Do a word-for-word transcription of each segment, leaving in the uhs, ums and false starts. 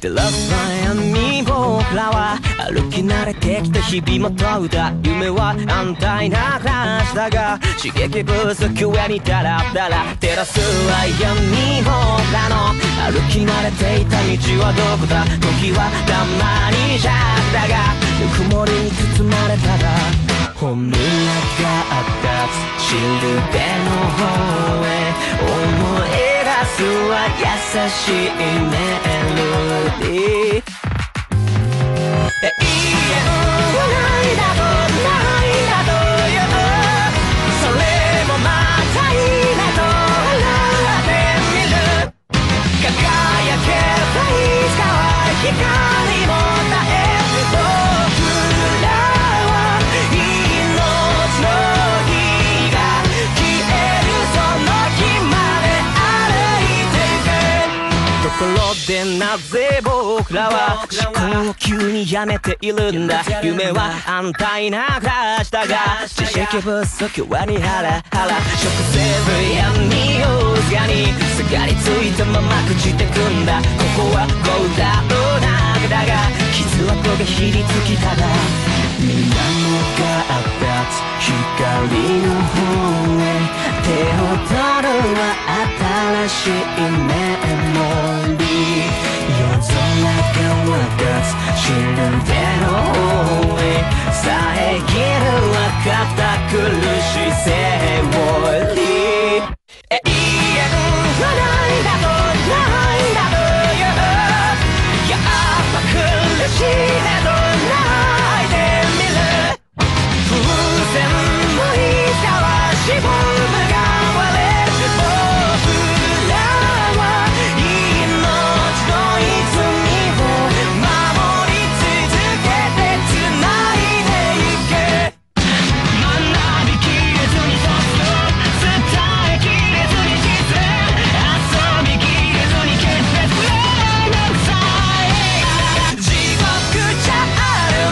照らす闇僕らは歩き慣れてきた日々も問うた夢は安泰な暮らしだが刺激不足上にダラダラ照らすは闇僕らの歩き慣れていた道はどこだ時はたまにじゃだがぬくもりに包まれたらほんのがったシルベの方へ思い出すは優しいメロディー永遠はないだとないだというそれもまたいいなと笑ってみる輝けばいつかは光も絶えず僕らは命の火が消えるその日まで歩いていくところでなぜ僕らは思考を急にやめているんだ夢は安泰な暮らしだが知識不足はにハラハラ食せず闇をがにすがりついたまま朽ちてくんだここはゴーダの中だが傷跡がひりつきただ水面が立つ光の方へ手を取るは新しいメモリー夜空が渡すシルベの方へ遮るは堅苦しいセオリー永遠はないだとないだというやっぱ苦しいねと泣いてみる風船もいつかはしぼむが割れる僕らは命の泉を守り続けて繋いでいけ学びきれずに卒業伝えきれずにキス遊びきれずに決別めんどくさい地獄じゃある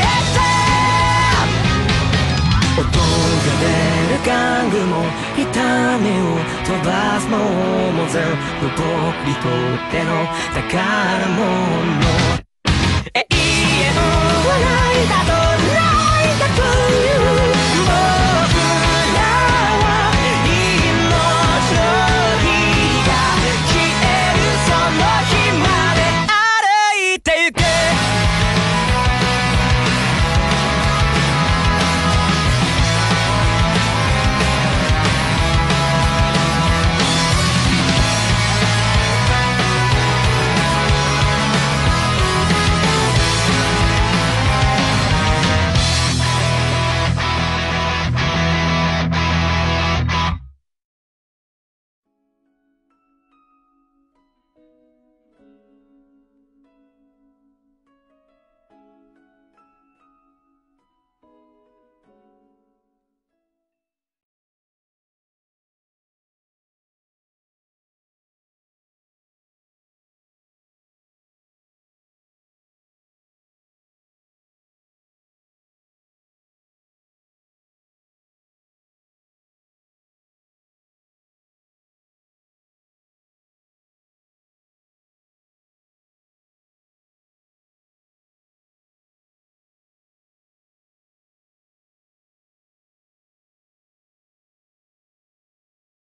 前で音が出る玩具も痛みを飛ばすもんも全部僕にとっての宝物